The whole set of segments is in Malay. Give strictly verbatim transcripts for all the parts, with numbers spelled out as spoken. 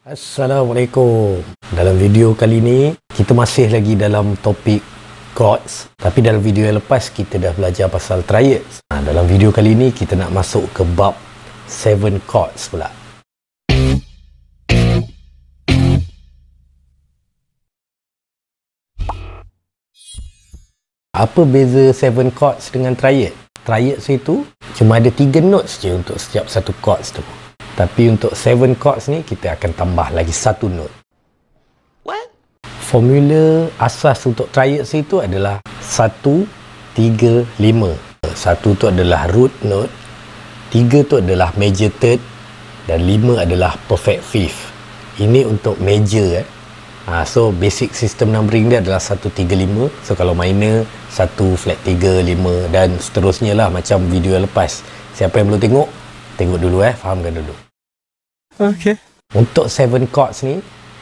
Assalamualaikum. Dalam video kali ni kita masih lagi dalam topik chords, tapi dalam video yang lepas kita dah belajar pasal triads. Ha, dalam video kali ni kita nak masuk ke bab seven chords pula. Apa beza seven chords dengan triad? Triads itu cuma ada tiga notes je untuk setiap satu chords tu. Tapi untuk seven chords ni kita akan tambah lagi satu note. What? Formula asas untuk triads itu adalah satu, tiga, lima. Satu tu adalah root note, tiga tu adalah major third dan lima adalah perfect fifth. Ini untuk major eh. Ha, so basic system numbering dia adalah satu, tiga, lima. So kalau minor satu, flat tiga, lima dan seterusnya lah macam video yang lepas. Siapa yang belum tengok, tengok dulu eh, fahamkan dulu. Okay. Untuk seven chords ni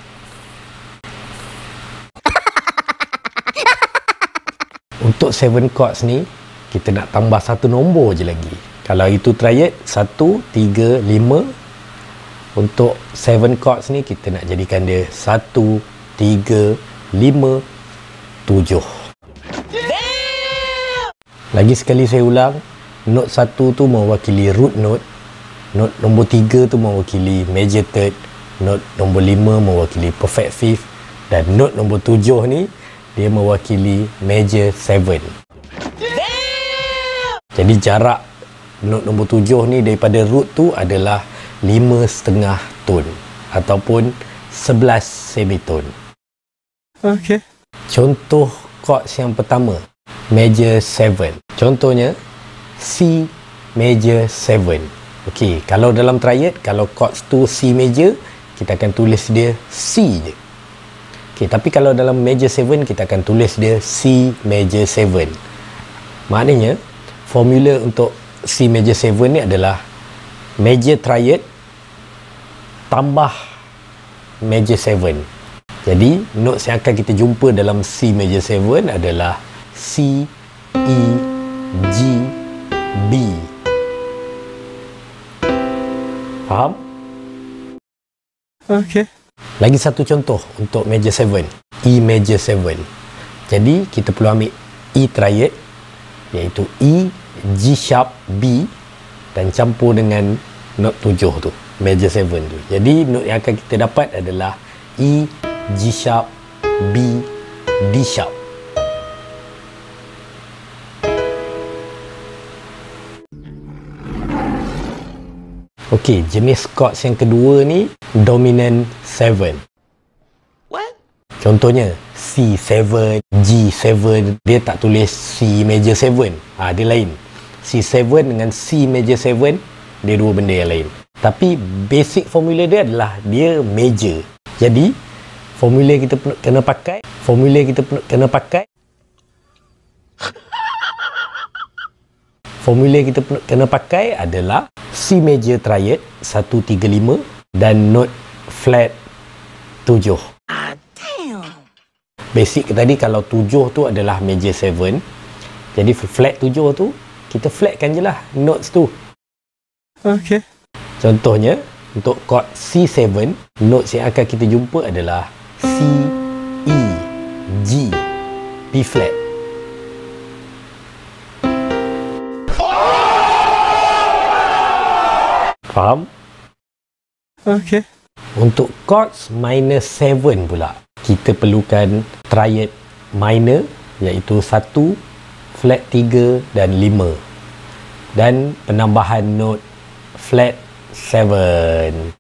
Untuk seven chords ni kita nak tambah satu nombor je lagi. Kalau itu triad satu, tiga, lima. Untuk seven chords ni kita nak jadikan dia satu, tiga, lima, tujuh. Lagi sekali saya ulang, note satu tu mewakili root note, note nombor tiga tu mewakili major third, note nombor lima mewakili perfect fifth dan note nombor tujuh ni dia mewakili major seven. Jadi jarak note nombor tujuh ni daripada root tu adalah lima setengah tone ataupun sebelas semitone. Okey. Contoh chords yang pertama, major seven. Contohnya C major seven. Okey, kalau dalam triad, kalau chords tu C major, kita akan tulis dia C je. Okey, tapi kalau dalam major seven, kita akan tulis dia C major seven. Maknanya, formula untuk C major seven ni adalah major triad tambah major seven. Jadi, notes yang akan kita jumpa dalam C major seven adalah C, E, G, B. Faham? Okey. Lagi satu contoh untuk major seven, E major seven. Jadi kita perlu ambil E triad iaitu E, G sharp, B dan campur dengan note tujuh tu, major seven tu. Jadi note yang akan kita dapat adalah E, G sharp, B, D sharp. Okey, jenis chords yang kedua ni dominant seven. What? Contohnya C seven, G seven, dia tak tulis C major seven. Ha, dia lain. C seven dengan C major seven, dia dua benda yang lain. Tapi basic formula dia adalah dia major. Jadi formula kita kena pakai, formula kita kena pakai Formula kita kena pakai adalah C major triad satu, tiga, lima dan note flat tujuh. Ah, damn. Basic tadi kalau tujuh tu adalah major seven. Jadi flat tujuh tu kita flatkan je lah notes tu. Okey. Contohnya untuk chord C seven, notes yang akan kita jumpa adalah C, E, G, B flat. Faham? Okey. Untuk chords minor seven pula, kita perlukan triad minor iaitu satu, flat tiga dan lima. Dan penambahan note flat seven.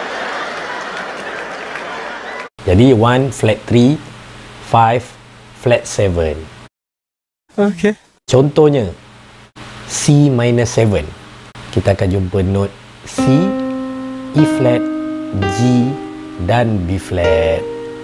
Jadi one, flat three, five, flat seven. Okey. Contohnya C minor seven. Kita akan jumpa note C, E flat, G dan B flat.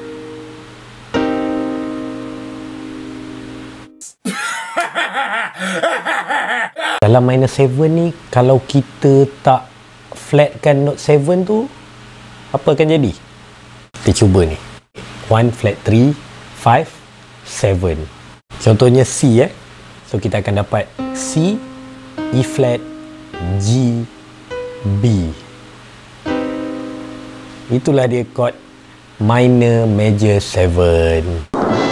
Dalam minor seven ni, kalau kita tak flatkan note seven tu, apa akan jadi? Kita cuba ni. one, flat three, five, seven. Contohnya C eh. So kita akan dapat C, E flat, G, B. itulah dia chord minor major seven.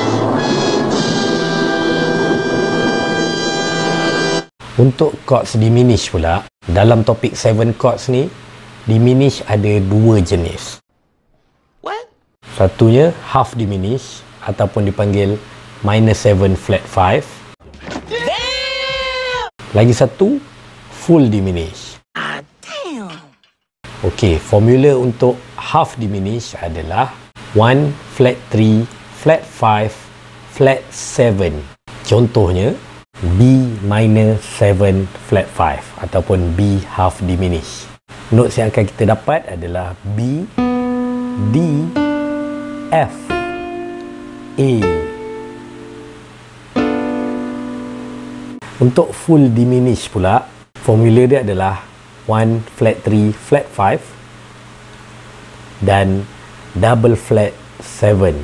Untuk chords diminish pula, dalam topik seven chords ni, diminish ada dua jenis. What? Satunya half diminish ataupun dipanggil minor seven flat five. Damn! Lagi satu full diminish. Ah, damn! Okey, formula untuk half diminish adalah one flat three flat five flat seven. Contohnya B minor seven flat five ataupun B half diminish. Notes yang akan kita dapat adalah B, D, F, A. Untuk full diminish pula, formula dia adalah one flat three flat five dan double flat seven.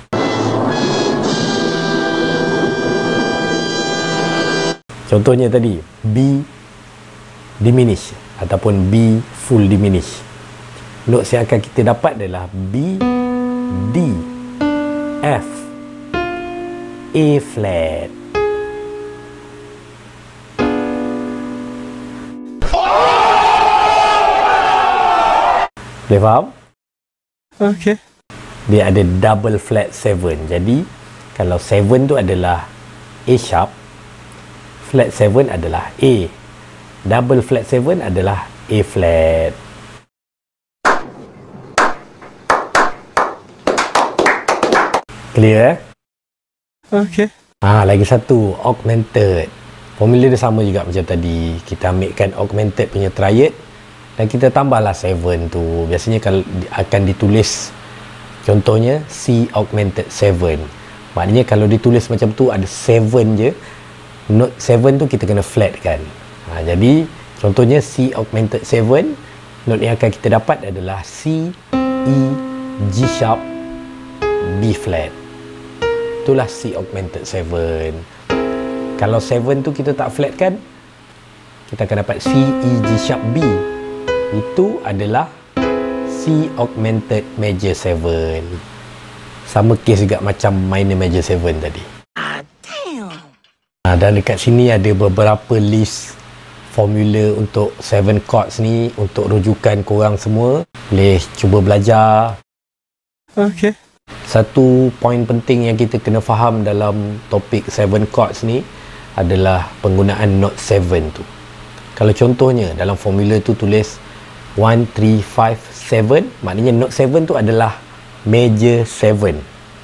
Contohnya tadi B diminish ataupun B full diminish. Notes yang akan kita dapat adalah B, D, F, A flat. Boleh faham? Okay. Dia ada double flat seven. Jadi kalau seven tu adalah A sharp, flat seven adalah A. Double flat seven adalah A flat. Clear eh? Okay. Ah, lagi satu, augmented. Formula dia sama juga macam tadi. Kita ambilkan augmented punya triad dan kita tambahlah seven tu. Biasanya kalau akan ditulis contohnya C augmented seven. Maknanya kalau ditulis macam tu ada seven je, note seven tu kita kena flat kan. Ha, jadi contohnya C augmented seven, note yang akan kita dapat adalah C, E, G sharp, B flat. Itulah C augmented seven. Kalau seven tu kita tak flat kan, kita akan dapat C, E, G sharp, B. Itu adalah C augmented major seven. Sama case juga macam minor major seven tadi. Ah, damn. Ha, dan dekat sini ada beberapa list formula untuk seven chords ni untuk rujukan korang semua. Boleh cuba belajar. Okay. Satu poin penting yang kita kena faham dalam topik seven chords ni adalah penggunaan note seven tu. Kalau contohnya dalam formula tu tulis one, three, five, seven, maknanya note seven tu adalah major seven.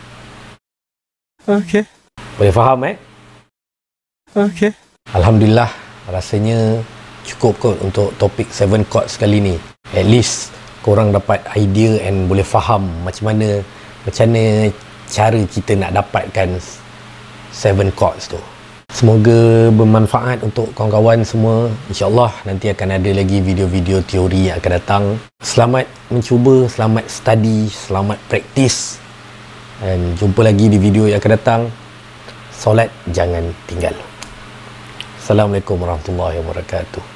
Okay. Boleh faham eh? Okay. Alhamdulillah, rasanya cukup kot untuk topik seven chords kali ni. At least korang dapat idea and boleh faham macam mana macam mana cara kita nak dapatkan seven chords tu. Semoga bermanfaat untuk kawan-kawan semua. InsyaAllah nanti akan ada lagi video-video teori yang akan datang. Selamat mencuba, selamat study, selamat praktis. Dan jumpa lagi di video yang akan datang. Solat jangan tinggal. Assalamualaikum warahmatullahi wabarakatuh.